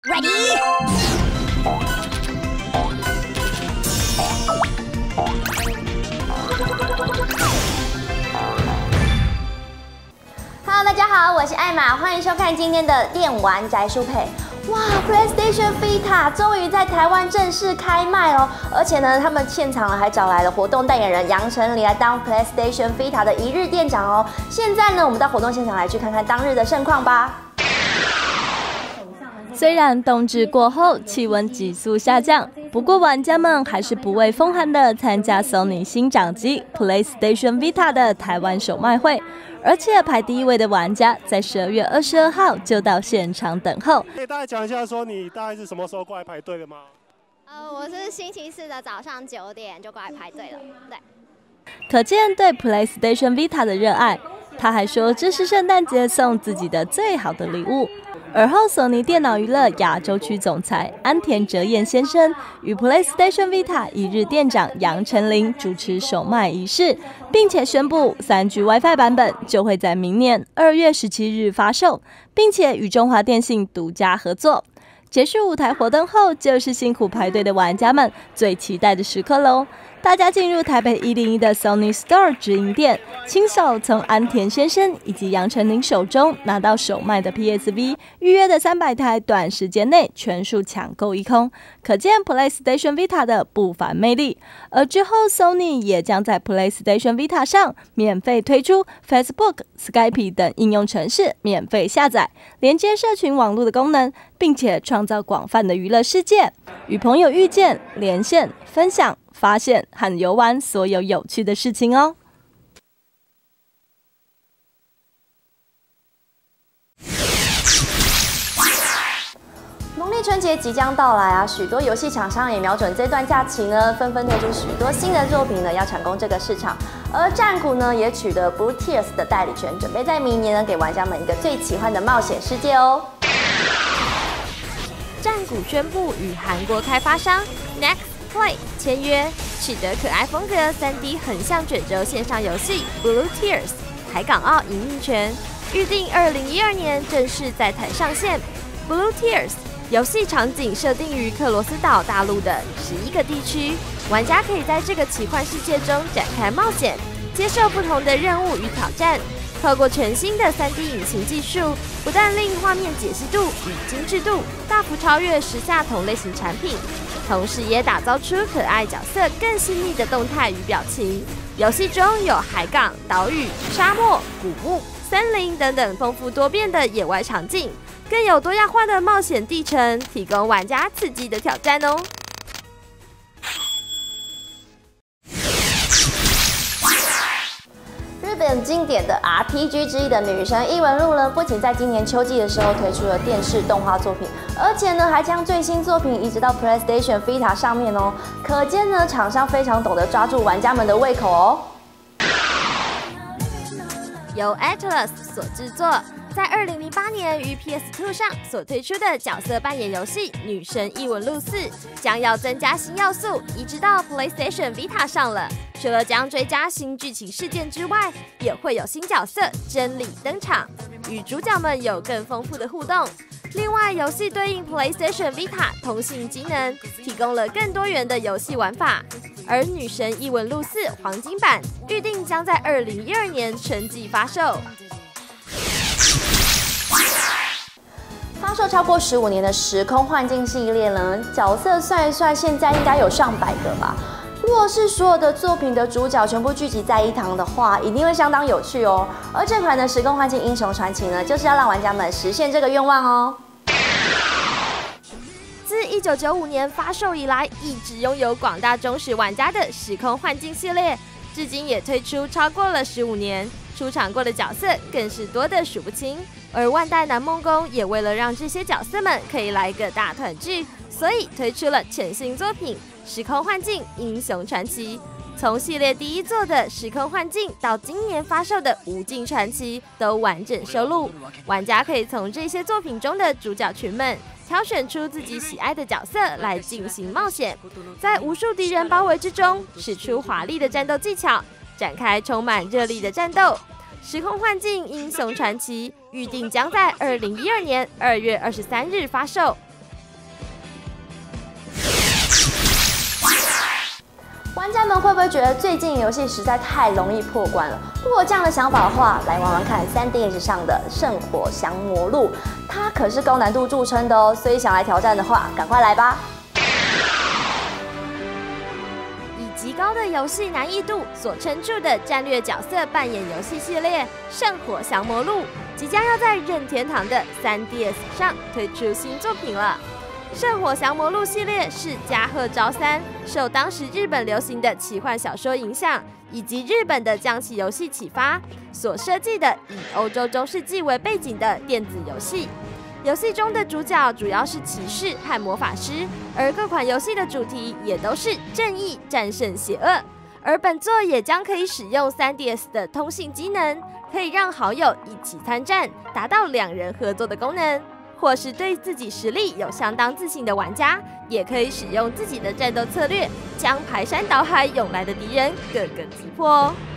Ready? Hello， 大家好，我是艾玛，欢迎收看今天的电玩宅书配。哇 ，PlayStation Vita 终于在台湾正式开卖哦！而且呢，他们现场还找来了活动代言人杨丞琳来当 PlayStation Vita 的一日店长哦。现在呢，我们到活动现场来去看看当日的盛况吧。 虽然冬至过后气温急速下降，不过玩家们还是不畏风寒的参加 Sony 新掌机 PlayStation Vita 的台湾首卖会，而且排第一位的玩家在12月22号就到现场等候。 可以大概讲一下，说你大概是什么时候过来排队的吗？ 我是星期四的早上9点就过来排队了，对。 可见对 PlayStation Vita 的热爱，他还说这是圣诞节送自己的最好的礼物。而后，索尼电脑娱乐亚洲区总裁安田哲彦先生与 PlayStation Vita 一日店长杨丞琳主持首卖仪式，并且宣布3G WiFi 版本就会在明年2月17日发售，并且与中华电信独家合作。结束舞台活动后，就是辛苦排队的玩家们最期待的时刻喽！大家进入台北101的 Sony Store 直营店，亲手从安田先生以及杨丞琳手中拿到首卖的 PSV， 预约的300台，短时间内全数抢购一空，可见 PlayStation Vita 的不凡魅力。而之后 Sony 也将在 PlayStation Vita 上免费推出 Facebook、Skype 等应用程式免费下载，连接社群网络的功能，并且创造广泛的娱乐世界，与朋友遇见、连线、分享、发现和游玩所有有趣的事情哦。 农历春节即将到来啊，许多游戏厂商也瞄准这段假期呢，纷纷推出许多新的作品呢，要抢攻这个市场。而战鼓呢，也取得 Blue Tears 的代理权，准备在明年呢，给玩家们一个最奇幻的冒险世界哦。 战鼓宣布与韩国开发商 Next Play 签约，取得可爱风格3D 横向卷轴线上游戏 Blue Tears 海港澳营运权，预定2012年正式在台上线。Blue Tears 游戏场景设定于克罗斯岛大陆的11个地区，玩家可以在这个奇幻世界中展开冒险，接受不同的任务与挑战。透过全新的3D 引擎技术，不但令画面解析度与精致度大幅超越时下同类型产品，同时也打造出可爱角色更细腻的动态与表情。游戏中有海港、岛屿、沙漠、古墓、森林等等丰富多变的野外场景，更有多样化的冒险地城，提供玩家刺激的挑战哦。 日本经典的 RPG 之一的《女神异闻录》呢，不仅在今年秋季的时候推出了电视动画作品，而且呢还将最新作品移植到 PlayStation Vita 上面哦。可见呢，厂商非常懂得抓住玩家们的胃口哦。 由 Atlus 所制作，在2008年于 PS2 上所推出的角色扮演游戏《女神异闻录4》，将要增加新要素，移植到 PlayStation Vita 上了。除了将追加新剧情事件之外，也会有新角色真理登场，与主角们有更丰富的互动。另外，游戏对应 PlayStation Vita 通信机能，提供了更多元的游戏玩法。而《女神异闻录4》黄金版预定将在2012年春季发售。 发售超过15年的时空幻境系列呢，角色算一算，现在应该有上百个吧。若是所有的作品的主角全部聚集在一堂的话，一定会相当有趣哦。而这款的《时空幻境英雄传奇》呢，就是要让玩家们实现这个愿望哦。 自1995年发售以来，一直拥有广大忠实玩家的《时空幻境》系列，至今也推出超过了15年，出场过的角色更是多得数不清。而万代南梦宫也为了让这些角色们可以来个大团聚，所以推出了全新作品《时空幻境英雄传奇》。从系列第一作的《时空幻境》到今年发售的《无尽传奇》都完整收录，玩家可以从这些作品中的主角群们挑选出自己喜爱的角色来进行冒险，在无数敌人包围之中使出华丽的战斗技巧，展开充满热力的战斗。《时空幻境英雄传奇》预定将在2012年2月23日发售。 玩家们会不会觉得最近游戏实在太容易破关了？如果有这样的想法的话，来玩玩看 3DS 上的《圣火降魔录》，它可是高难度著称的哦，所以想来挑战的话，赶快来吧！ 以极高的游戏难易度所撑住的战略角色扮演游戏系列《圣火降魔录》，即将要在任天堂的 3DS 上推出新作品了。圣火降魔录系列是加贺昭三受当时日本流行的奇幻小说影响，以及日本的将棋游戏启发所设计的以欧洲中世纪为背景的电子游戏。游戏中的主角主要是骑士和魔法师，而各款游戏的主题也都是正义战胜邪恶。而本作也将可以使用 3DS 的通信机能，可以让好友一起参战，达到2人合作的功能。或是对自己实力有相当自信的玩家，也可以使用自己的战斗策略，将排山倒海涌来的敌人个个击破哦。